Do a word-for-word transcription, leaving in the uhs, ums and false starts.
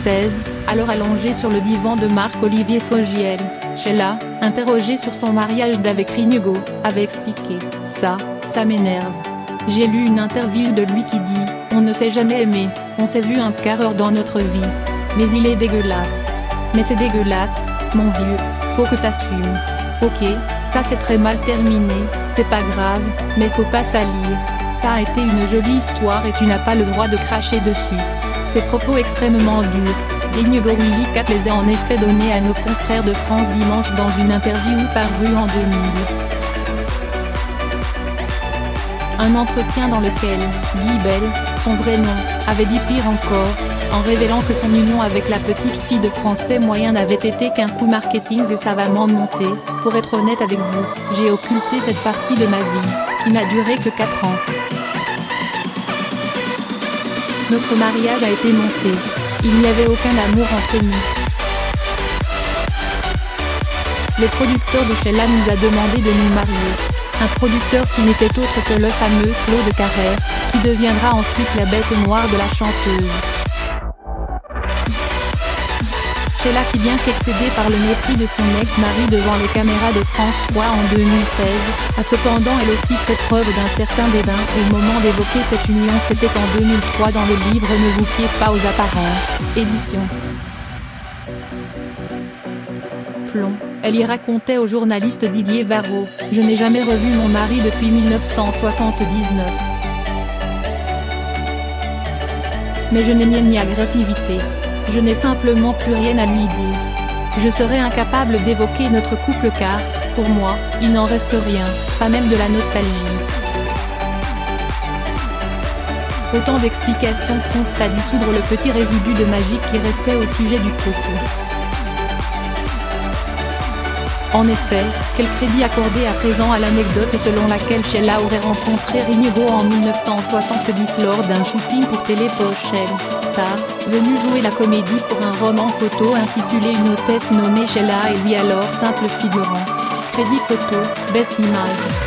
seize, alors allongée sur le divan de Marc-Olivier Fogiel, Sheila, interrogée sur son mariage d'avec Inigo, avait expliqué « Ça, ça m'énerve. J'ai lu une interview de lui qui dit « On ne s'est jamais aimé, on s'est vu un quart heure dans notre vie. Mais il est dégueulasse. Mais c'est dégueulasse, mon vieux, faut que t'assumes. Ok, ça c'est très mal terminé, c'est pas grave, mais faut pas salir. Ça a été une jolie histoire et tu n'as pas le droit de cracher dessus. » Ces propos extrêmement durs, Inigo Willicat les a en effet donnés à nos confrères de France Dimanche dans une interview parue en deux mille. Un entretien dans lequel Guy Bell, son vrai nom, avait dit pire encore, en révélant que son union avec la petite fille de français moyen n'avait été qu'un coup marketing et savamment monté. Pour être honnête avec vous, j'ai occulté cette partie de ma vie, qui n'a duré que quatre ans. Notre mariage a été monté. Il n'y avait aucun amour entre nous. Le producteur de Sheila nous a demandé de nous marier. Un producteur qui n'était autre que le fameux Claude Carrère, qui deviendra ensuite la bête noire de la chanteuse. Sheila qui bien qu'excédée par le mépris de son ex-mari devant les caméras de France trois en deux mille seize, a cependant elle aussi fait preuve d'un certain dédain au moment d'évoquer cette union. C'était en deux mille trois dans le livre Ne vous fiez pas aux apparences, édition Plomb. Elle y racontait au journaliste Didier Varro « Je n'ai jamais revu mon mari depuis mille neuf cent soixante-dix-neuf. Mais je n'ai ni ni agressivité. Je n'ai simplement plus rien à lui dire. Je serais incapable d'évoquer notre couple car, pour moi, il n'en reste rien, pas même de la nostalgie. » Autant d'explications promptes à dissoudre le petit résidu de magie qui restait au sujet du couple. En effet, quel crédit accorder à présent à l'anecdote selon laquelle Sheila aurait rencontré Inigo en mille neuf cent soixante-dix lors d'un shooting pour Télé Pochel, star, venue jouer la comédie pour un roman photo intitulé Une hôtesse nommée Sheila et lui alors simple figurant. Crédit photo, best image.